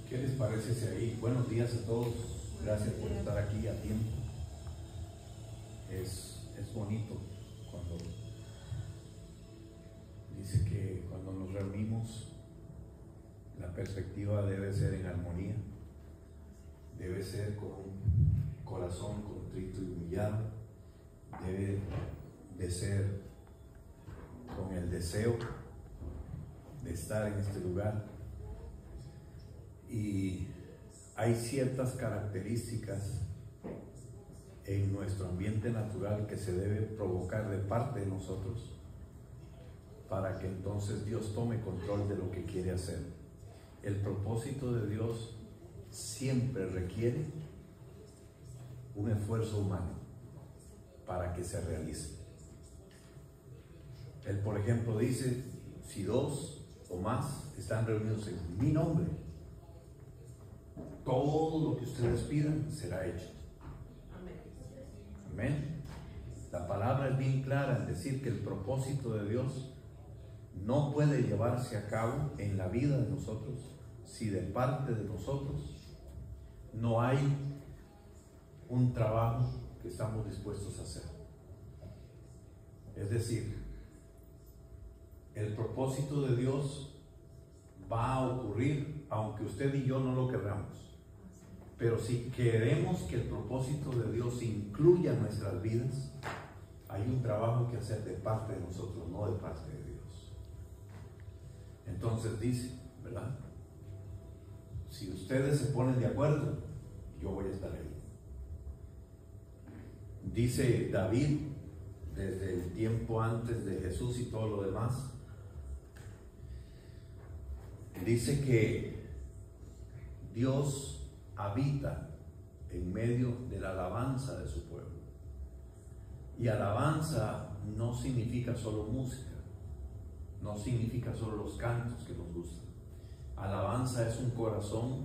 ¿Qué les parece si ahí? Buenos días a todos. Gracias por estar aquí a tiempo. Es bonito cuando dice que cuando nos reunimos, la perspectiva debe ser en armonía, debe ser con un corazón contrito y humillado, debe de ser con el deseo de estar en este lugar. Y hay ciertas características en nuestro ambiente natural que se debe provocar de parte de nosotros para que entonces Dios tome control de lo que quiere hacer. El propósito de Dios siempre requiere un esfuerzo humano para que se realice. Él, por ejemplo, dice, si dos o más están reunidos en mi nombre, todo lo que ustedes pidan será hecho. Amén. La palabra es bien clara en decir que el propósito de Dios no puede llevarse a cabo en la vida de nosotros si de parte de nosotros no hay un trabajo que estamos dispuestos a hacer. Es decir, el propósito de Dios va a ocurrir aunque usted y yo no lo queramos. Pero si queremos que el propósito de Dios incluya nuestras vidas, hay un trabajo que hacer de parte de nosotros, no de parte de Dios. Entonces dice, ¿verdad? Si ustedes se ponen de acuerdo, yo voy a estar ahí. Dice David, desde el tiempo antes de Jesús y todo lo demás, dice que Dios habita en medio de la alabanza de su pueblo. Y alabanza no significa solo música, no significa solo los cantos que nos gustan. Alabanza es un corazón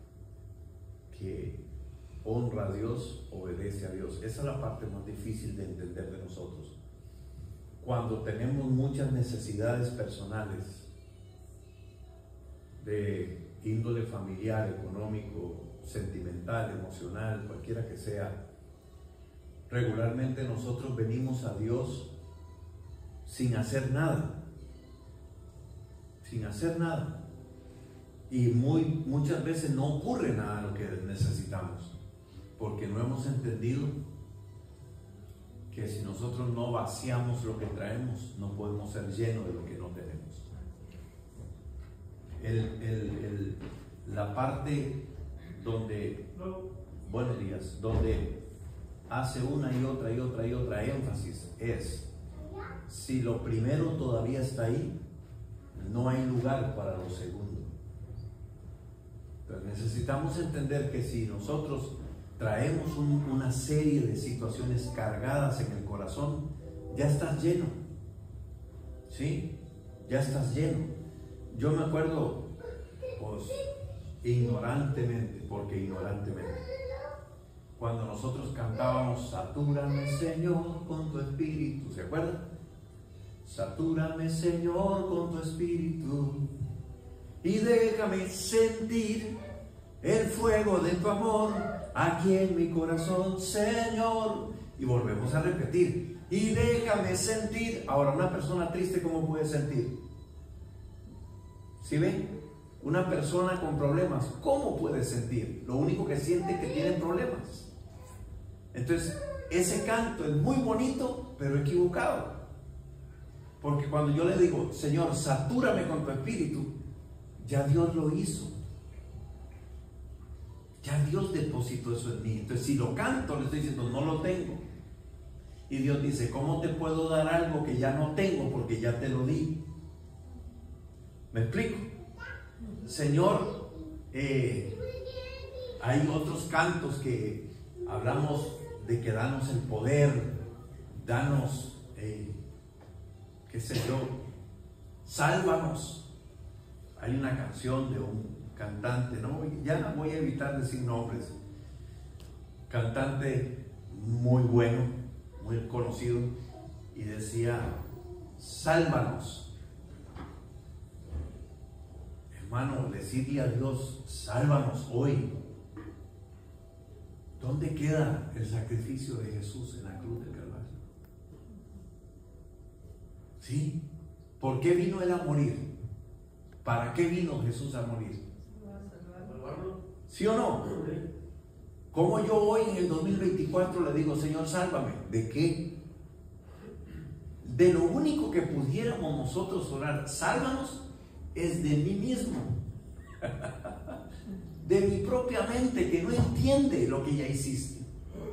que honra a Dios, obedece a Dios. Esa es la parte más difícil de entender de nosotros. Cuando tenemos muchas necesidades personales de índole familiar, económico, sentimental, emocional, cualquiera que sea, regularmente nosotros venimos a Dios sin hacer nada, y muchas veces no ocurre nada de lo que necesitamos, porque no hemos entendido que si nosotros no vaciamos lo que traemos, no podemos ser llenos de lo que no tenemos. La parte donde, buenos días, donde hace una y otra énfasis es, si lo primero todavía está ahí, no hay lugar para lo segundo. Pero necesitamos entender que si nosotros traemos una serie de situaciones cargadas en el corazón, ya estás lleno, ¿sí? Ya estás lleno. Yo me acuerdo, pues, ignorantemente, cuando nosotros cantábamos Satúrame Señor con tu espíritu, ¿se acuerdan? Satúrame Señor con tu espíritu y déjame sentir el fuego de tu amor aquí en mi corazón, Señor. Y volvemos a repetir, y déjame sentir. Ahora, una persona triste, ¿cómo puede sentir? ¿Sí ven? Una persona con problemas, ¿cómo puede sentir? Lo único que siente es que tiene problemas. Entonces, ese canto es muy bonito, pero equivocado. Porque cuando yo le digo, Señor, satúrame con tu espíritu, ya Dios lo hizo. Ya Dios depositó eso en mí. Entonces, si lo canto, le estoy diciendo, no lo tengo. Y Dios dice, ¿cómo te puedo dar algo que ya no tengo? Porque ya te lo di. ¿Me explico? Señor, hay otros cantos que hablamos de que danos el poder, danos, qué sé yo, sálvanos. Hay una canción de un cantante, no, ya voy a evitar decir nombres, cantante muy bueno, muy conocido, y decía, sálvanos. hermano, decirle a Dios, sálvanos hoy. ¿Dónde queda el sacrificio de Jesús en la cruz del Calvario? ¿Sí? ¿Por qué vino Él a morir? ¿Para qué vino Jesús a morir? ¿Sí o no? ¿Cómo yo hoy en el 2024 le digo, Señor, sálvame? ¿De qué? De lo único que pudiéramos nosotros orar, sálvanos, es de mí mismo. De mi propia mente que no entiende lo que ya hiciste.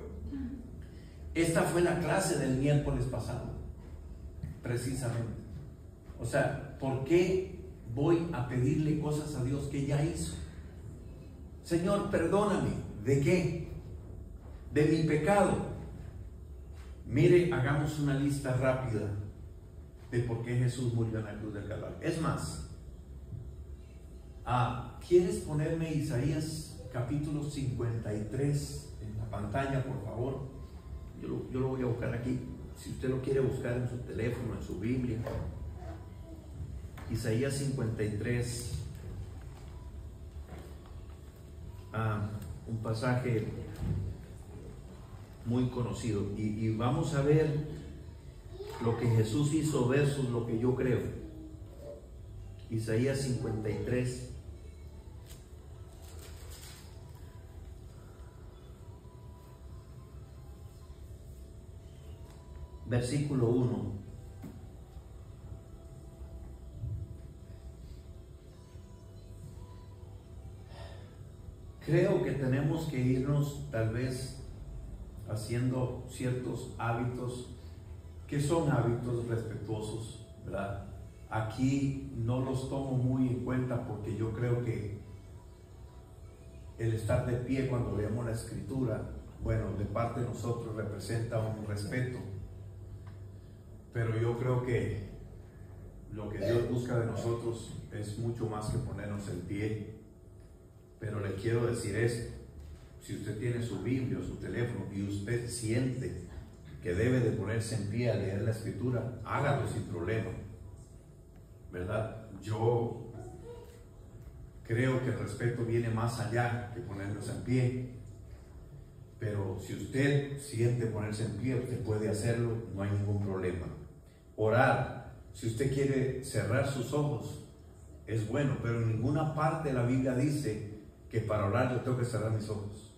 Esta fue la clase del miércoles pasado, precisamente. O sea, ¿por qué voy a pedirle cosas a Dios que ya hizo? Señor, perdóname. ¿De qué? De mi pecado. Mire, hagamos una lista rápida de por qué Jesús murió en la cruz del Calvario. Es más, ¿quieres ponerme Isaías capítulo 53 en la pantalla, por favor? Yo lo voy a buscar aquí. Si usted lo quiere buscar en su teléfono, en su Biblia. Isaías 53. Un pasaje muy conocido. Y vamos a ver lo que Jesús hizo versus lo que yo creo. Isaías 53. Versículo 1. Creo que tenemos que irnos tal vez haciendo ciertos hábitos que son hábitos respetuosos, ¿verdad? Aquí no los tomo muy en cuenta porque yo creo que el estar de pie cuando leemos la escritura, bueno, de parte de nosotros representa un respeto, pero yo creo que lo que Dios busca de nosotros es mucho más que ponernos en pie. Pero le quiero decir esto: si usted tiene su Biblia o su teléfono y usted siente que debe de ponerse en pie a leer la escritura, hágalo sin problema, ¿verdad? Yo creo que el respeto viene más allá que ponernos en pie, pero si usted siente ponerse en pie, usted puede hacerlo, no hay ningún problema. Orar, si usted quiere cerrar sus ojos, es bueno, pero en ninguna parte de la Biblia dice que para orar yo tengo que cerrar mis ojos.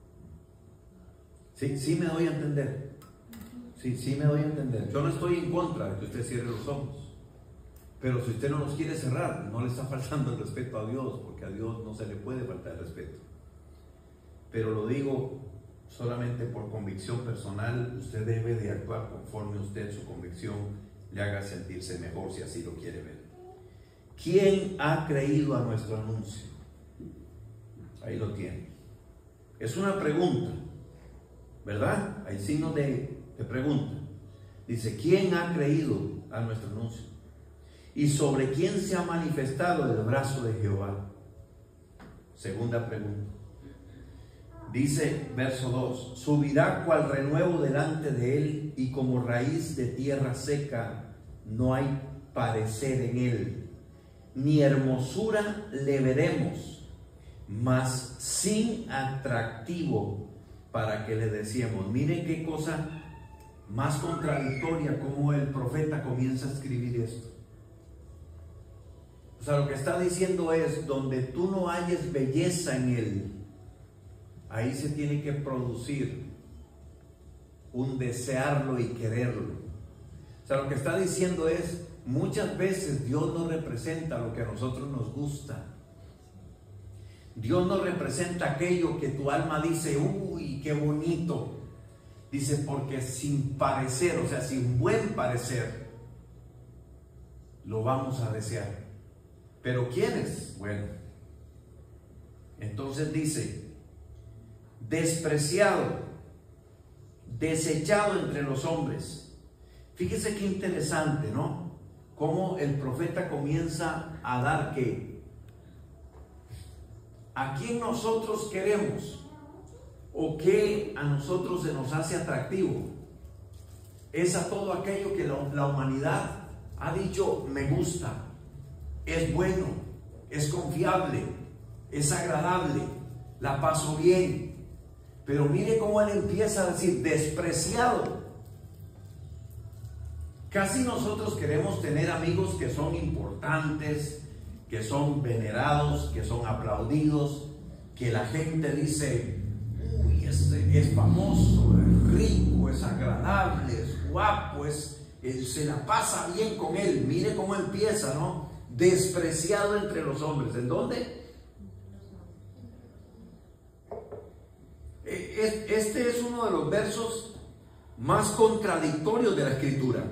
Sí me doy a entender. Sí me doy a entender. Yo no estoy en contra de que usted cierre los ojos, pero si usted no los quiere cerrar, no le está faltando el respeto a Dios, porque a Dios no se le puede faltar el respeto. Pero lo digo solamente por convicción personal. Usted debe de actuar conforme usted su convicción le haga sentirse mejor, si así lo quiere ver. ¿Quién ha creído a nuestro anuncio? Ahí lo tiene. Es una pregunta, ¿verdad? Hay signos de pregunta. Dice, ¿quién ha creído a nuestro anuncio? ¿Y sobre quién se ha manifestado el brazo de Jehová? Segunda pregunta. Dice, verso 2, subirá cual renuevo delante de él, y como raíz de tierra seca no hay parecer en él, ni hermosura le veremos, mas sin atractivo para que le decíamos. Miren qué cosa más contradictoria, como el profeta comienza a escribir esto. O sea, lo que está diciendo es, donde tú no halles belleza en él, ahí se tiene que producir un desearlo y quererlo. O sea, lo que está diciendo es, muchas veces Dios no representa lo que a nosotros nos gusta. Dios no representa aquello que tu alma dice, uy, qué bonito. Dice, porque sin parecer, o sea, sin buen parecer, lo vamos a desear. ¿Pero quiénes? Bueno, entonces dice, despreciado, desechado entre los hombres. Fíjese qué interesante, ¿no? Cómo el profeta comienza a dar que a quién nosotros queremos o qué a nosotros se nos hace atractivo. Es a todo aquello que la humanidad ha dicho, me gusta, es bueno, es confiable, es agradable, la paso bien. Pero mire cómo él empieza a decir, despreciado. Casi nosotros queremos tener amigos que son importantes, que son venerados, que son aplaudidos, que la gente dice, uy, este es famoso, es rico, es agradable, es guapo, se la pasa bien con él. Mire cómo empieza, ¿no? Despreciado entre los hombres. ¿En dónde? Este es uno de los versos más contradictorios de la Escritura.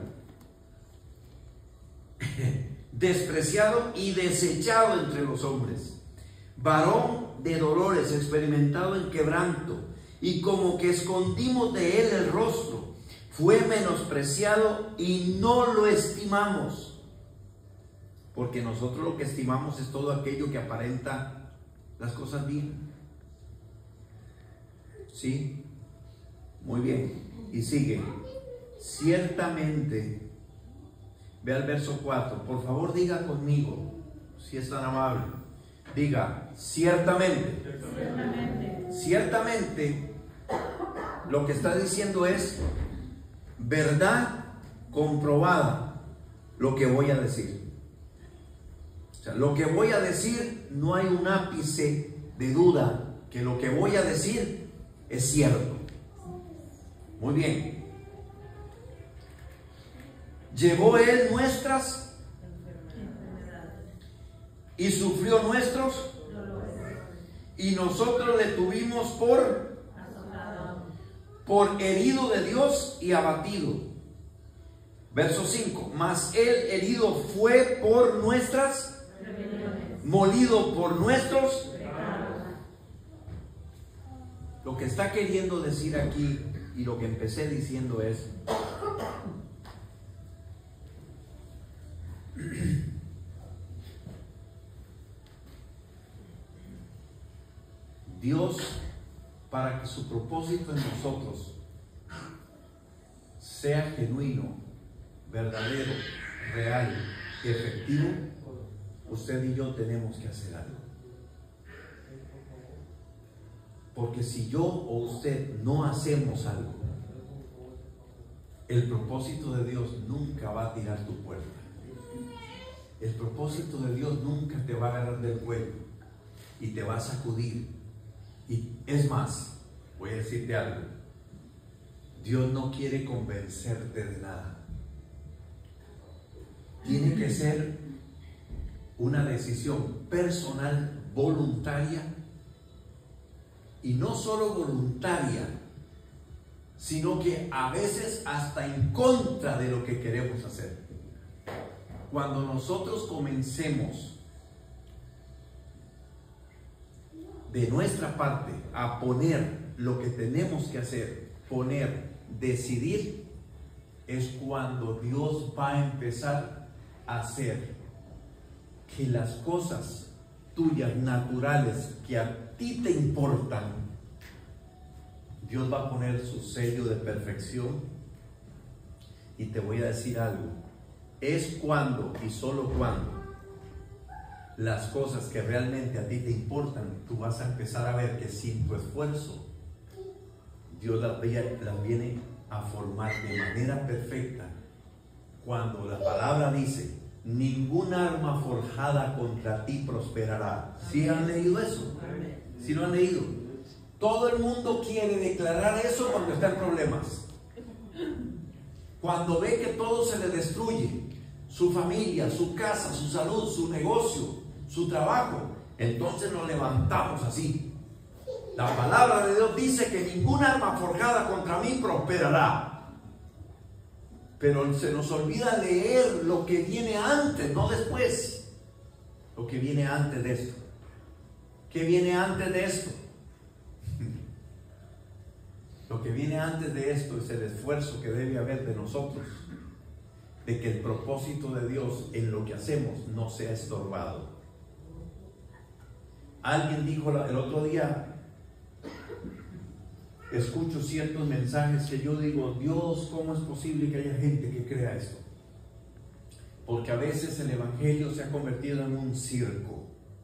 Despreciado y desechado entre los hombres, varón de dolores, experimentado en quebranto, y como que escondimos de él el rostro, fue menospreciado y no lo estimamos. Porque nosotros lo que estimamos es todo aquello que aparenta las cosas bien. ¿Sí? Muy bien. Y sigue. Ciertamente. Ve al verso 4. Por favor, diga conmigo, si es tan amable. Diga, ciertamente. Ciertamente. Ciertamente. Lo que está diciendo es verdad comprobada lo que voy a decir. O sea, lo que voy a decir, no hay un ápice de duda que lo que voy a decir es cierto. Muy bien. Llevó él nuestras y sufrió nuestros, y nosotros le tuvimos por herido de Dios y abatido. Verso 5. Mas él herido fue por nuestras, molido por nuestros. Lo que está queriendo decir aquí, y lo que empecé diciendo es, Dios, para que su propósito en nosotros sea genuino, verdadero, real, efectivo, usted y yo tenemos que hacer algo. Porque si yo o usted no hacemos algo, el propósito de Dios nunca va a tirar tu puerta. El propósito de Dios nunca te va a agarrar del cuello y te va a sacudir. Y es más, voy a decirte algo. Dios no quiere convencerte de nada. Tiene que ser una decisión personal, voluntaria, y no solo voluntaria, sino que a veces hasta en contra de lo que queremos hacer. Cuando nosotros comencemos de nuestra parte a poner lo que tenemos que hacer, decidir, es cuando Dios va a empezar a hacer que las cosas tuyas naturales que a ti te importan, Dios va a poner su sello de perfección. Y te voy a decir algo, es cuando y solo cuando las cosas que realmente a ti te importan, tú vas a empezar a ver que sin tu esfuerzo Dios las viene a formar de manera perfecta. Cuando la palabra dice, ningún arma forjada contra ti prosperará. ¿Sí han leído eso? ¿Sí lo han leído? Todo el mundo quiere declarar eso cuando está en problemas. Cuando ve que todo se le destruye, su familia, su casa, su salud, su negocio, su trabajo, entonces nos levantamos así. La palabra de Dios dice que ningún arma forjada contra mí prosperará. Pero se nos olvida leer lo que viene antes, no después. Lo que viene antes de esto. ¿Qué viene antes de esto? Lo que viene antes de esto es el esfuerzo que debe haber de nosotros, de que el propósito de Dios en lo que hacemos no sea estorbado. Alguien dijo el otro día, escucho ciertos mensajes que yo digo, Dios, ¿cómo es posible que haya gente que crea esto? Porque a veces el evangelio se ha convertido en un circo.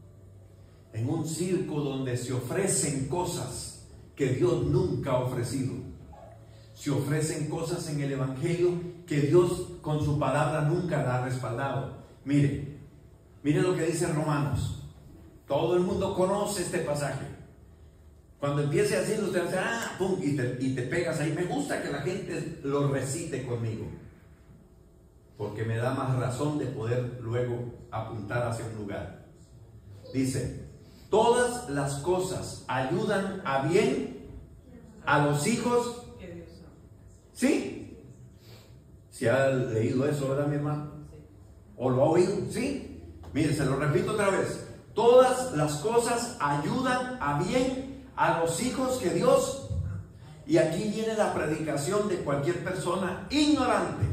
en un circo donde se ofrecen cosas que Dios nunca ha ofrecido. Se ofrecen cosas en el Evangelio que Dios con su palabra nunca la ha respaldado. Mire lo que dice Romanos. Todo el mundo conoce este pasaje. Cuando empiece a decirlo, usted dice, pum, y te pegas ahí. Me gusta que la gente lo recite conmigo, porque me da más razón de poder luego apuntar hacia un lugar. Dice, todas las cosas ayudan a bien a los hijos. ¿Sí? ¿Se ha leído eso, verdad, mi hermano? ¿O lo ha oído? ¿Sí? Mire, se lo repito otra vez. Todas las cosas ayudan a bien a los hijos que Dios... Y aquí viene la predicación de cualquier persona ignorante.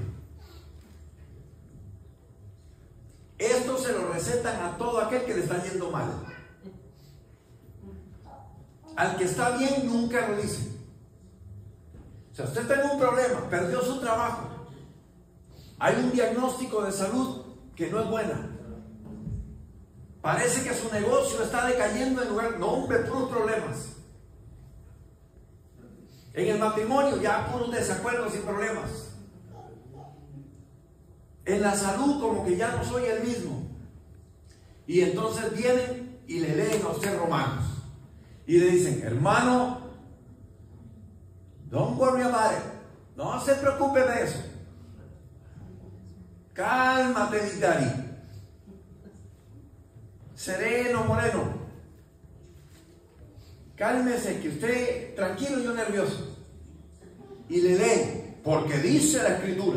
Esto se lo recetan a todo aquel que le está yendo mal. Al que está bien nunca lo dice. O sea, usted está en un problema, perdió su trabajo, hay un diagnóstico de salud que no es buena, parece que su negocio está decayendo en lugar, no, hombre, puros problemas. En el matrimonio ya puros desacuerdos y problemas. En la salud como que ya no soy el mismo. Y entonces vienen y le leen a usted Romanos y le dicen, hermano, don't worry about it. No se preocupe de eso. Cálmate, Vitari. Sereno, moreno. Cálmese, que usted tranquilo y yo nervioso. Y le leen, porque dice la Escritura,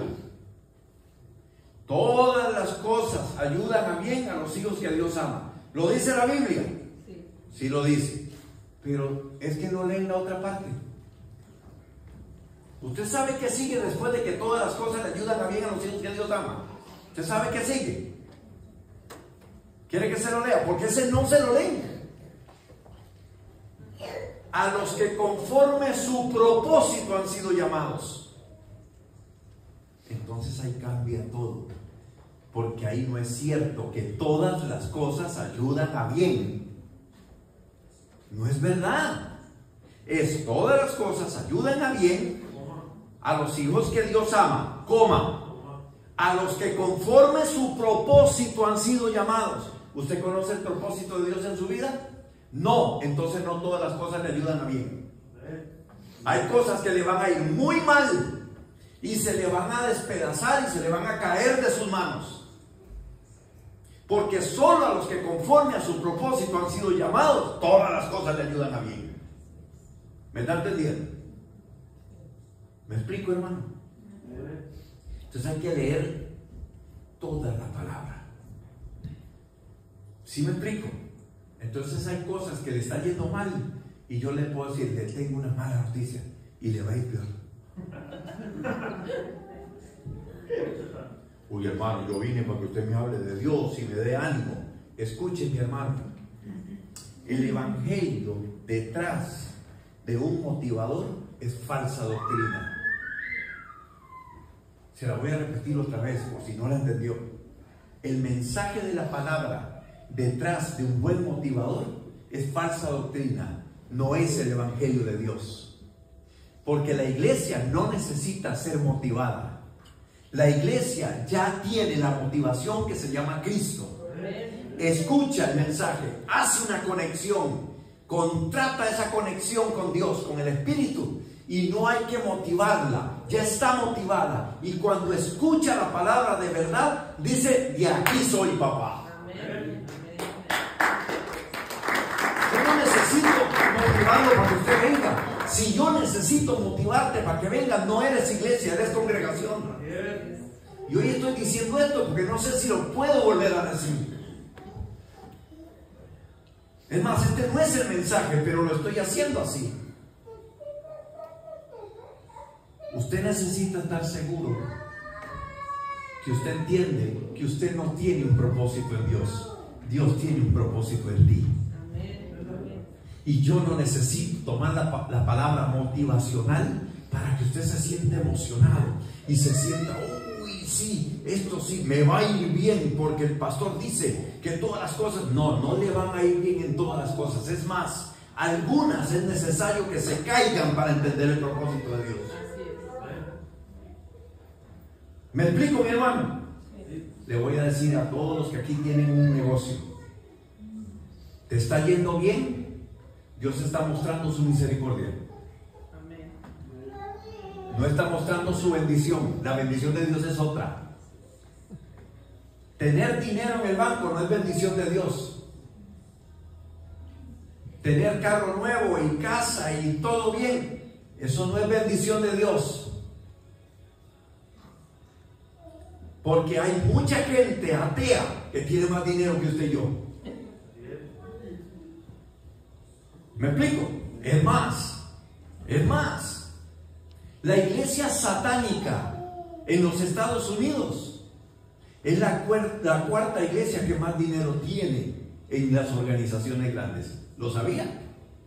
todas las cosas ayudan a bien a los hijos que a Dios ama. ¿Lo dice la Biblia? Sí. Sí lo dice. Pero es que no leen la otra parte. ¿Usted sabe qué sigue después de que todas las cosas le ayudan a bien a los hijos que Dios ama? ¿Usted sabe qué sigue? ¿Quiere que se lo lea? Porque ese no se lo leen. A los que conforme su propósito han sido llamados. Entonces ahí cambia todo. Porque ahí no es cierto que todas las cosas ayudan a bien. No es verdad. Es todas las cosas ayudan a bien a los hijos que Dios ama, a los que conforme su propósito han sido llamados. ¿Usted conoce el propósito de Dios en su vida? No, entonces no todas las cosas le ayudan a bien. Hay cosas que le van a ir muy mal y se le van a despedazar y se le van a caer de sus manos. Porque solo a los que conforme a su propósito han sido llamados, todas las cosas le ayudan a bien. ¿Me está entendiendo? ¿Me explico, hermano? Entonces hay que leer toda la palabra. ¿Sí me explico? Entonces hay cosas que le están yendo mal y yo le puedo decir, le tengo una mala noticia y le va a ir peor. Uy, hermano, yo vine para que usted me hable de Dios y me dé ánimo. Escuche, mi hermano, el evangelio detrás de un motivador es falsa doctrina. Se la voy a repetir otra vez por si no la entendió. El mensaje de la palabra detrás de un buen motivador es falsa doctrina, no es el evangelio de Dios. Porque la iglesia no necesita ser motivada. La iglesia ya tiene la motivación que se llama Cristo. Escucha el mensaje, hace una conexión, contrata esa conexión con Dios, con el Espíritu, y no hay que motivarla, ya está motivada. Y cuando escucha la palabra de verdad, dice, de aquí soy, papá. Yo no necesito motivarlo para que usted venga. Si yo necesito motivarte para que vengas, no eres iglesia, eres congregación. Y hoy estoy diciendo esto porque no sé si lo puedo volver a decir. Es más, este no es el mensaje, pero lo estoy haciendo así. Usted necesita estar seguro que usted entiende que usted no tiene un propósito en Dios. Dios tiene un propósito en ti. Y yo no necesito tomar la palabra motivacional para que usted se sienta emocionado y se sienta, uy, sí, esto sí, me va a ir bien porque el pastor dice que todas las cosas, no le van a ir bien en todo. todas las cosas. Es más, algunas es necesario que se caigan para entender el propósito de Dios. ¿Me explico, mi hermano? Le voy a decir a todos los que aquí tienen un negocio: ¿te está yendo bien? Dios está mostrando su misericordia. No está mostrando su bendición. La bendición de Dios es otra. Tener dinero en el banco no es bendición de Dios. Tener carro nuevo y casa y todo bien, eso no es bendición de Dios. Porque hay mucha gente atea que tiene más dinero que usted y yo. ¿Me explico? Es más, la iglesia satánica en los Estados Unidos es la cuarta iglesia que más dinero tiene en las organizaciones grandes. ¿Lo sabía?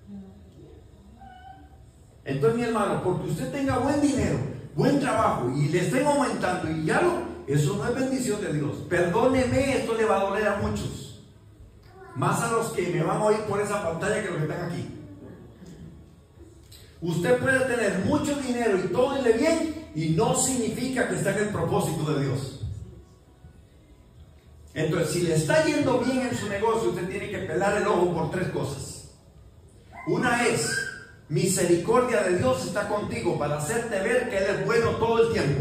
Entonces, mi hermano, porque usted tenga buen dinero, buen trabajo y le estén aumentando y eso no es bendición de Dios. Perdóneme, esto le va a doler a muchos, más a los que me van a oír por esa pantalla que los que están aquí. Usted puede tener mucho dinero y todo irle bien, y no significa que está en el propósito de Dios. Entonces, si le está yendo bien en su negocio, usted tiene que pelar el ojo por tres cosas. Una es: misericordia de Dios está contigo para hacerte ver que Él es bueno todo el tiempo.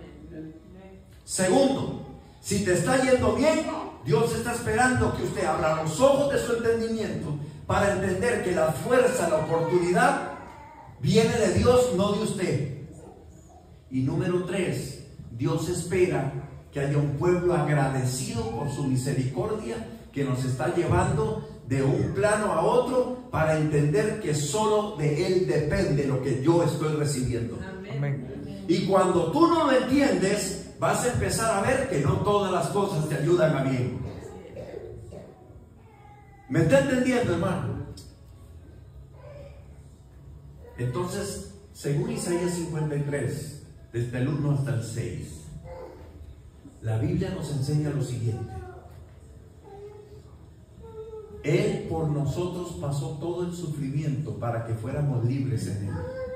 Segundo, si te está yendo bien, Dios está esperando que usted abra los ojos de su entendimiento para entender que la fuerza, la oportunidad viene de Dios, no de usted. Y número tres, Dios espera que haya un pueblo agradecido por su misericordia, que nos está llevando de un plano a otro para entender que solo de Él depende lo que yo estoy recibiendo. Amén. Y cuando tú no lo entiendes, vas a empezar a ver que no todas las cosas te ayudan a bien. ¿Me está entendiendo, hermano? Entonces, según Isaías 53, desde el 1 hasta el 6, la Biblia nos enseña lo siguiente: Él por nosotros pasó todo el sufrimiento para que fuéramos libres en Él.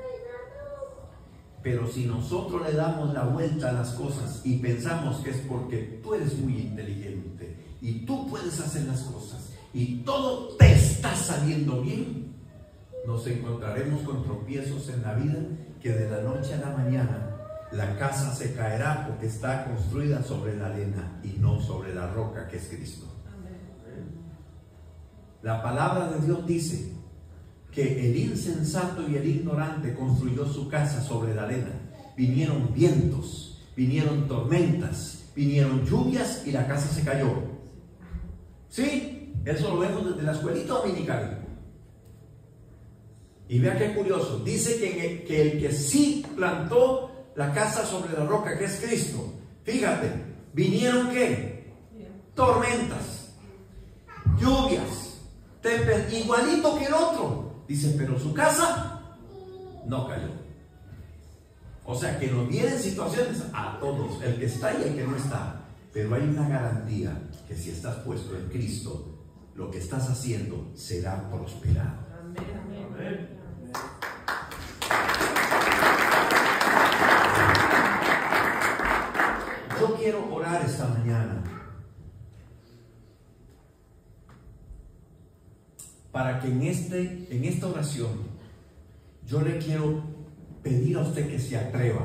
Pero si nosotros le damos la vuelta a las cosas y pensamos que es porque tú eres muy inteligente y tú puedes hacer las cosas y todo te está saliendo bien, nos encontraremos con tropiezos en la vida, que de la noche a la mañana la casa se caerá porque está construida sobre la arena y no sobre la roca que es Cristo. La palabra de Dios dice que el insensato y el ignorante construyó su casa sobre la arena. Vinieron vientos, vinieron tormentas, vinieron lluvias y la casa se cayó. ¿Sí? Eso lo vemos desde la escuelita dominical. Y vea qué curioso, dice que el que sí plantó la casa sobre la roca, que es Cristo, fíjate, vinieron ¿qué? Tormentas, lluvias, igualito que el otro. Dice, pero su casa no cayó. O sea, que nos vienen situaciones a todos, el que está y el que no está. Pero hay una garantía, que si estás puesto en Cristo, lo que estás haciendo será prosperado. Amén. Amén. Yo quiero orar esta mañana para que en esta oración yo le quiero pedir a usted que se atreva,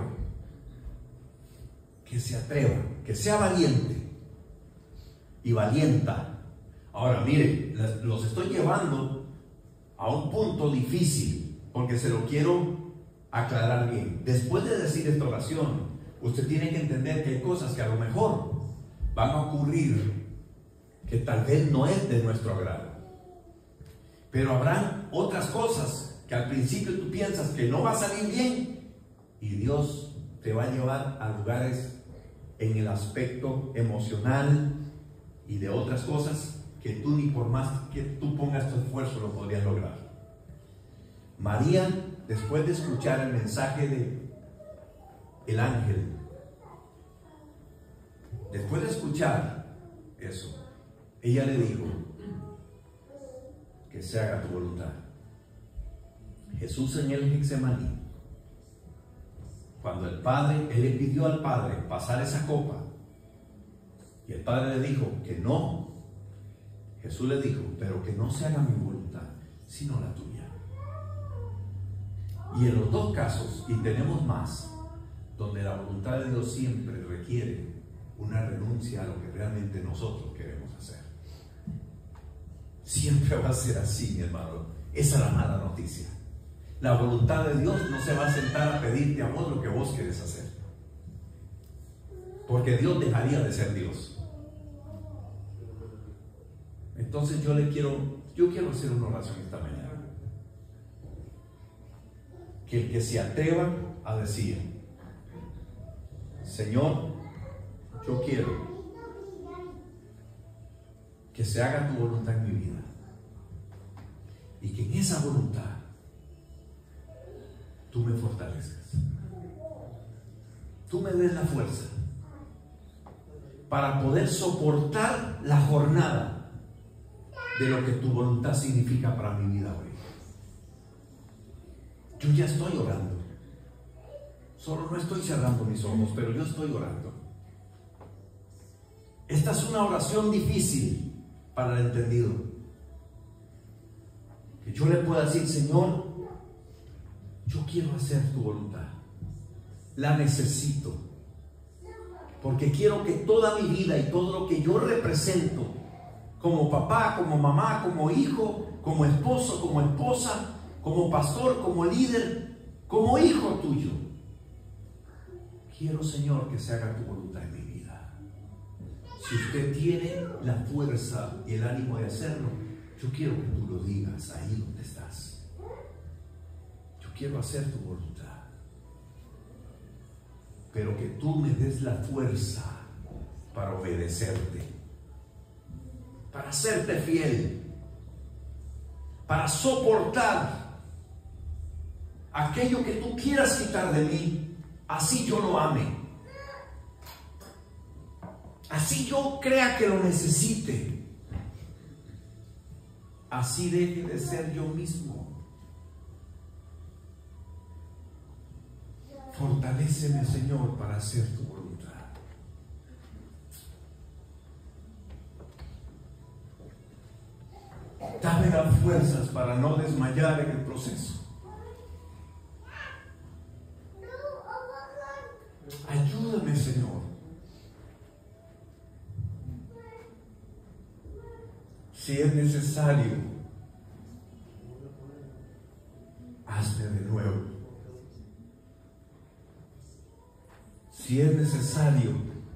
que sea valiente y valienta. Ahora mire, los estoy llevando a un punto difícil porque se lo quiero aclarar bien. Después de decir esta oración, usted tiene que entender que hay cosas que a lo mejor van a ocurrir que tal vez no es de nuestro agrado. Pero habrán otras cosas que al principio tú piensas que no va a salir bien, y Dios te va a llevar a lugares en el aspecto emocional y de otras cosas que tú, ni por más que tú pongas tu esfuerzo, lo podrías lograr. María, después de escuchar el mensaje de el ángel, después de escuchar eso, ella le dijo: que se haga tu voluntad. Jesús en el Getsemaní, cuando el Padre, Él le pidió al Padre pasar esa copa, y el Padre le dijo que no, Jesús le dijo, pero que no se haga mi voluntad, sino la tuya. Y en los dos casos, y tenemos más, donde la voluntad de Dios siempre requiere una renuncia a lo que realmente nosotros queremos hacer. Siempre va a ser así, mi hermano. Esa es la mala noticia. La voluntad de Dios no se va a sentar a pedirte a vos lo que vos querés hacer, porque Dios dejaría de ser Dios. Entonces yo quiero hacer una oración esta mañana. Que el que se atreva a decir, Señor, yo quiero que se haga tu voluntad en mi vida, y que en esa voluntad tú me fortalezcas, tú me des la fuerza para poder soportar la jornada de lo que tu voluntad significa para mi vida hoy. Yo ya estoy orando, solo no estoy cerrando mis ojos, pero yo estoy orando. Esta es una oración difícil para el entendido, que yo le pueda decir, Señor, yo quiero hacer tu voluntad, la necesito, porque quiero que toda mi vida y todo lo que yo represento, como papá, como mamá, como hijo, como esposo, como esposa, como pastor, como líder, como hijo tuyo, quiero, Señor, que se haga tu voluntad en mi vida. Si usted tiene la fuerza y el ánimo de hacerlo, yo quiero que tú lo digas ahí donde estás. Yo quiero hacer tu voluntad, pero que tú me des la fuerza para obedecerte, para serte fiel, para soportar aquello que tú quieras quitar de mí, así yo lo ame, así yo crea que lo necesite, así deje de ser yo mismo. Fortaléceme, Señor, para hacer tu voluntad. Dame las fuerzas para no desmayar en el proceso. Ayúdame, Señor. Si es necesario, hazme de nuevo. Si es necesario,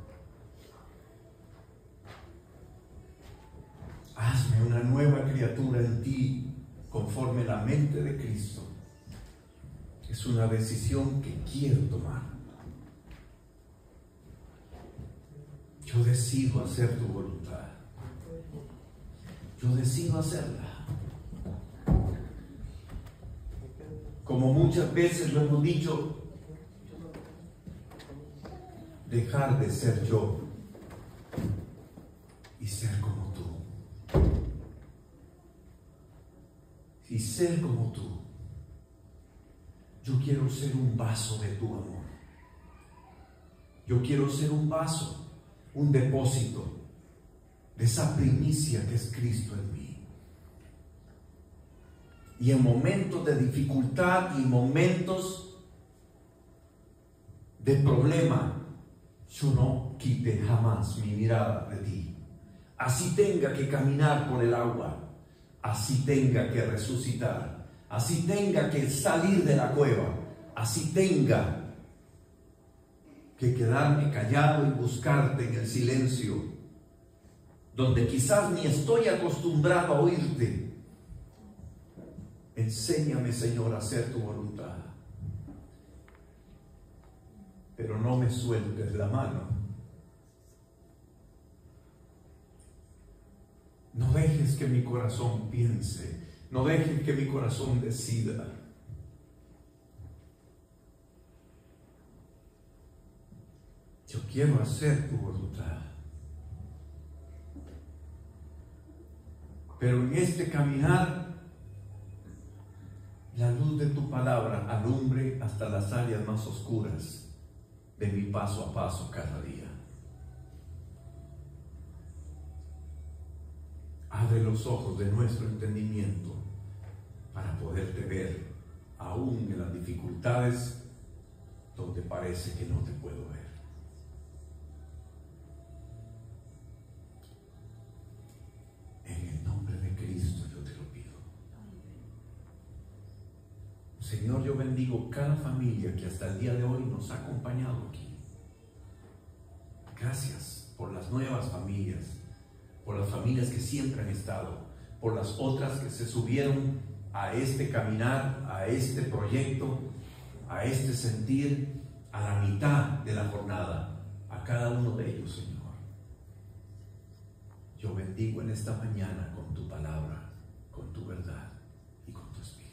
hazme una nueva criatura en ti, conforme la mente de Cristo. Es una decisión que quiero tomar. Yo decido hacer tu voluntad. Yo decido hacerla. Como muchas veces lo hemos dicho, dejar de ser yo y ser como tú. Y ser como tú. Yo quiero ser un vaso de tu amor. Yo quiero ser un vaso, un depósito de esa primicia que es Cristo en mí. Y en momentos de dificultad y momentos de problema, yo no quite jamás mi mirada de ti. Así tenga que caminar por el agua, así tenga que resucitar, así tenga que salir de la cueva, así tenga que quedarme callado y buscarte en el silencio, donde quizás ni estoy acostumbrado a oírte. Enséñame, Señor, a hacer tu voluntad, pero no me sueltes la mano. No dejes que mi corazón piense, no dejes que mi corazón decida. Yo quiero hacer tu voluntad, Pero en este caminar, la luz de tu palabra alumbre hasta las áreas más oscuras de mi paso a paso cada día. Abre los ojos de nuestro entendimiento para poderte ver aún en las dificultades donde parece que no te puedo ver. En el nombre de Cristo yo te lo pido. Señor, yo bendigo cada familia que hasta el día de hoy nos ha acompañado aquí. Gracias por las nuevas familias, por las familias que siempre han estado, por las otras que se subieron a este caminar, a este proyecto, a este sentir, a la mitad de la jornada, a cada uno de ellos, Señor. Yo bendigo en esta mañana con tu palabra, con tu verdad y con tu espíritu.